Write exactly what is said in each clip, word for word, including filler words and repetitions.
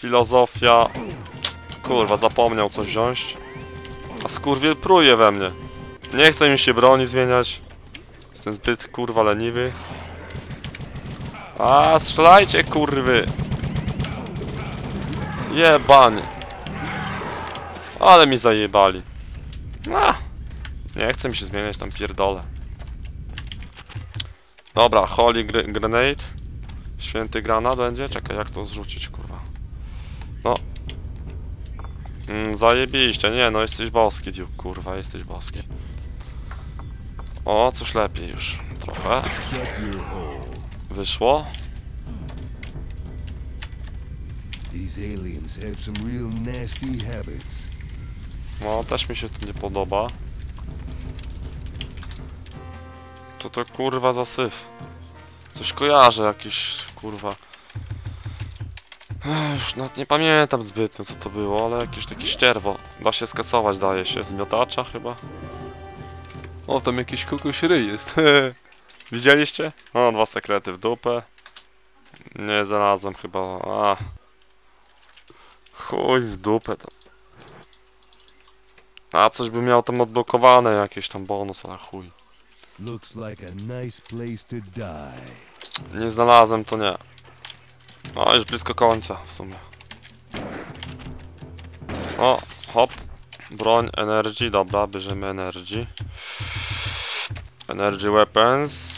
Filozofia. Kurwa, zapomniał coś wziąć. A skurwiel pruje we mnie. Nie chce mi się broni zmieniać. Jestem zbyt kurwa leniwy. A strzelajcie kurwy. Jebanie. Ale mi zajebali. A, nie chce mi się zmieniać, tam pierdolę. Dobra, Holy Grenade. Święty granat będzie? Czekaj, jak to zrzucić, kurwa. No. Mm, zajebiście, nie no, jesteś boski, Duke, kurwa, jesteś boski. O, coś lepiej już, trochę. Wyszło. No, też mi się to nie podoba. Co to kurwa za syf? Coś kojarzę jakiś, kurwa. Ech, już nawet nie pamiętam zbytnio co to było, ale jakieś takie ścierwo. Da się skasować, daje się, z miotacza chyba. O, tam jakiś kogoś ryj jest. Widzieliście? O, dwa sekrety w dupę. Nie znalazłem chyba, a. Chuj w dupę to. A coś by miał tam odblokowane, jakieś tam bonus, ale chuj. Nie znalazłem, to nie. O, już blisko końca w sumie. O, hop. Broń, energy, dobra, bierzemy energy. Energy weapons.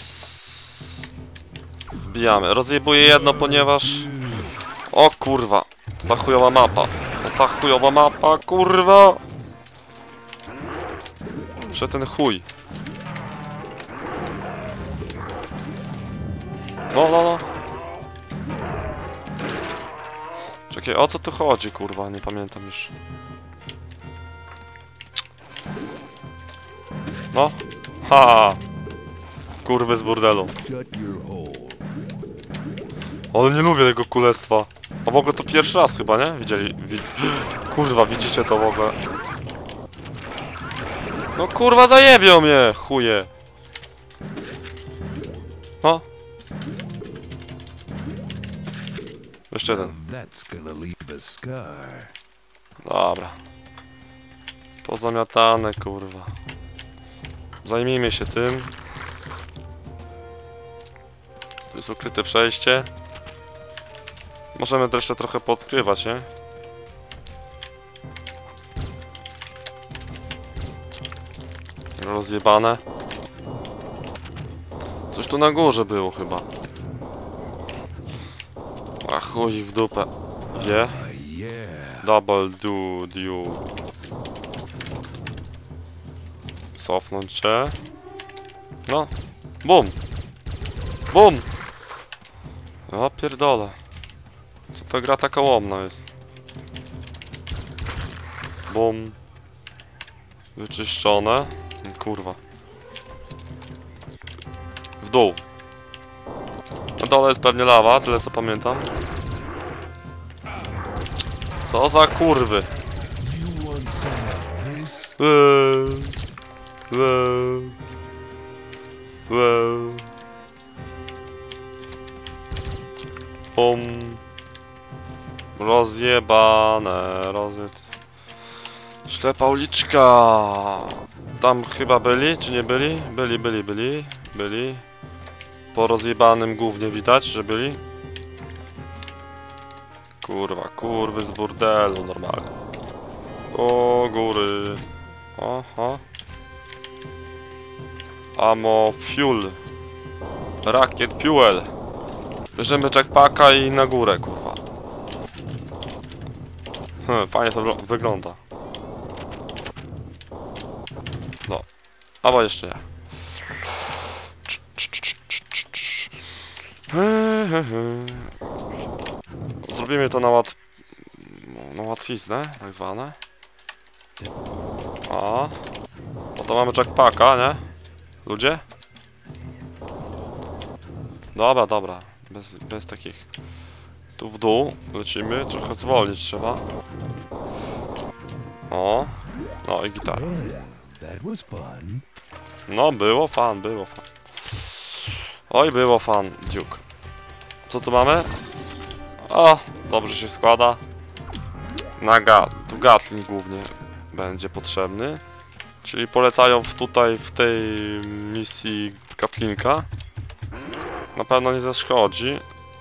Wbijamy. Rozjebuję jedno, ponieważ... O kurwa. To ta chujowa mapa. To ta chujowa mapa, kurwa. Że ten chuj. No, no, no. Czekaj, o co tu chodzi, kurwa? Nie pamiętam już. No. Ha! Kurwy z burdelu. Ale nie lubię tego królestwa. A w ogóle to pierwszy raz chyba, nie? Widzieli... Wi kurwa, widzicie to w ogóle? No kurwa, zajebią mnie, chuje. No. Jeszcze jeden. Dobra. Pozamiatane, kurwa. Zajmijmy się tym. Tu jest ukryte przejście. Możemy to jeszcze trochę podkrywać, nie? Rozjebane. Coś tu na górze było chyba. A chuj w dupę. Wie? Double do you. Cofnąć się. No. Bum. Bum. O pierdolę. Co ta gra taka łomna jest? Bum. Wyczyszczone. Kurwa. W dół. Na dole jest pewnie lawa, tyle co pamiętam. Co za kurwy? Eee, eee, eee. Pum. Rozjebane, rozjeb... Ślepa uliczka. Tam chyba byli, czy nie byli? Byli, byli, byli, byli. Po rozjebanym głównie widać, że byli. Kurwa, kurwy z burdelu normalnie. O góry. Oho. Ammo fuel. Rakiet fuel. Bierzemy jackpacka i na górę, kurwa. Hm, fajnie to wygląda. No. Albo jeszcze nie. Zrobimy to na łat... na łatwiznę, tak zwane. O. Oto mamy jackpacka, nie? Ludzie? Dobra, dobra. Bez, bez takich... Tu w dół lecimy, trochę zwolnić trzeba. O. No i gitara. No, było fan, było fan. Oj, było fan, Duke. Co tu mamy? O, dobrze się składa. Na ga tu Gatling głównie będzie potrzebny. Czyli polecają w tutaj w tej misji Gatlinga. Na pewno nie zaszkodzi.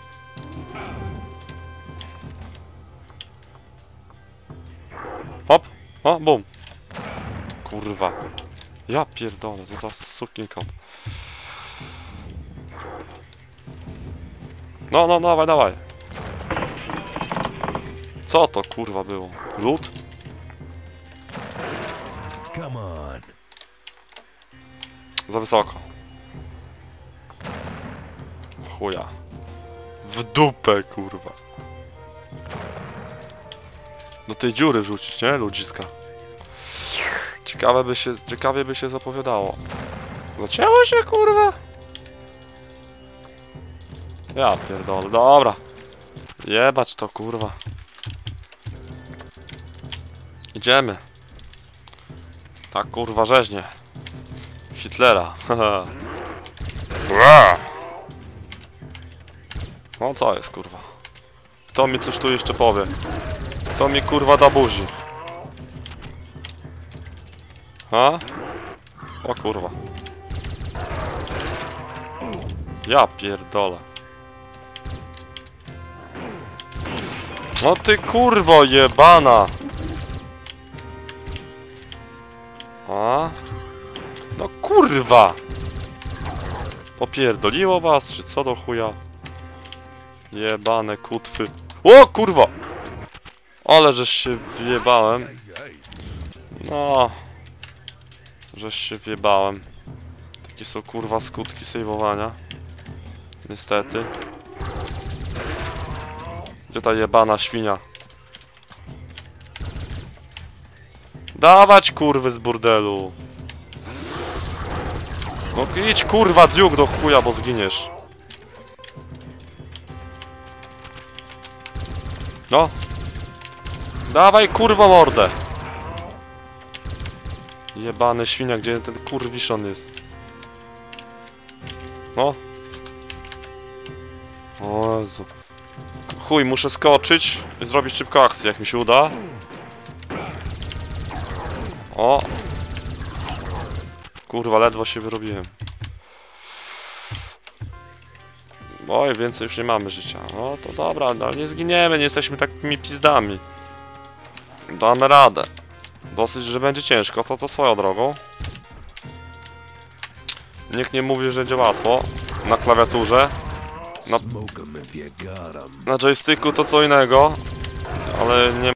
Hop! O, bum! Kurwa. Ja pierdolę, to za sukinkot. No, no, dawaj, dawaj. Co to kurwa było? Lód? Come on. Za wysoko. Chuja. W dupę, kurwa. Do tej dziury wrzucić, nie? Ludziska. Ciekawe by się, ciekawie by się zapowiadało. Zacięło się, kurwa? Ja pierdolę, dobra. Jebać to, kurwa. Idziemy. Tak, kurwa, rzeźnie. Hitlera. No co jest, kurwa? Kto mi coś tu jeszcze powie? Kto mi, kurwa, da buzi? Ha? O kurwa. Ja pierdolę. No ty kurwo jebana. A? No kurwa. Popierdoliło was, czy co do chuja? Jebane kutwy. O kurwa! Ale żeś się wjebałem. No. Żeś się wjebałem. Takie są kurwa skutki sejwowania. Niestety. Gdzie ta jebana świnia? Dawać kurwy z burdelu. No idź kurwa Duke do chuja, bo zginiesz. No. Dawaj kurwa mordę. Jebany świnia, gdzie ten kurwiszon jest? No. O Jezu. Chuj, muszę skoczyć i zrobić szybko akcję, jak mi się uda. O. Kurwa, ledwo się wyrobiłem. Oj, więcej już nie mamy życia. No to dobra, no nie zginiemy, nie jesteśmy takimi pizdami. Damy radę. Dosyć, że będzie ciężko, to to swoją drogą. Nikt nie mówi, że będzie łatwo. Na klawiaturze. Na, na joysticku to co innego. Ale nie